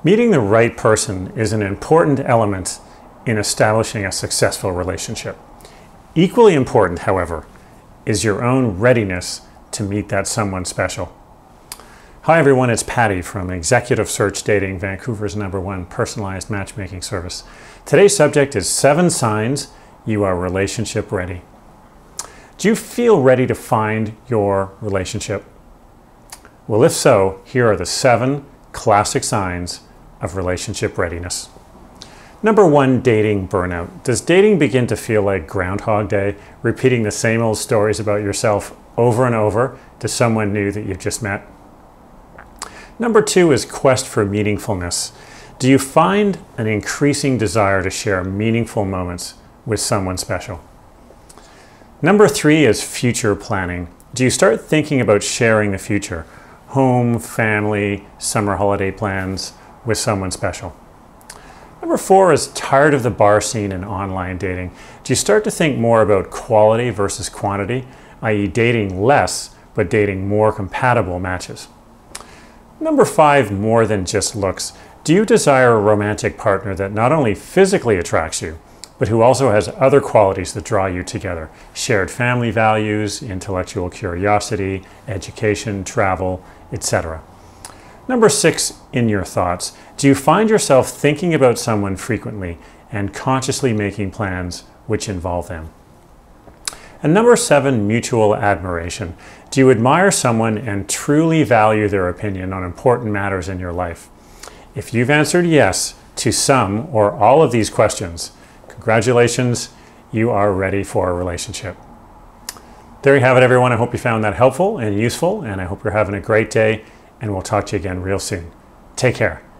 Meeting the right person is an important element in establishing a successful relationship. Equally important, however, is your own readiness to meet that someone special. Hi everyone, it's Patty from Executive Search Dating, Vancouver's #1 personalized matchmaking service. Today's subject is 7 signs you are relationship ready. Do you feel ready to find your relationship? Well, if so, here are the 7 classic signs of relationship readiness. Number 1, dating burnout. Does dating begin to feel like Groundhog Day, repeating the same old stories about yourself over and over to someone new that you've just met? Number 2 is quest for meaningfulness. Do you find an increasing desire to share meaningful moments with someone special? Number 3 is future planning. Do you start thinking about sharing the future, home, family, summer holiday plans with someone special? Number 4 is tired of the bar scene and online dating. Do you start to think more about quality versus quantity, i.e. dating less but dating more compatible matches? Number 5, more than just looks. Do you desire a romantic partner that not only physically attracts you, but who also has other qualities that draw you together? Shared family values, intellectual curiosity, education, travel, etc. Number 6, in your thoughts. Do you find yourself thinking about someone frequently and consciously making plans which involve them? And number 7, mutual admiration. Do you admire someone and truly value their opinion on important matters in your life? If you've answered yes to some or all of these questions, congratulations, you are ready for a relationship. There you have it, everyone. I hope you found that helpful and useful, and I hope you're having a great day, and we'll talk to you again real soon. Take care.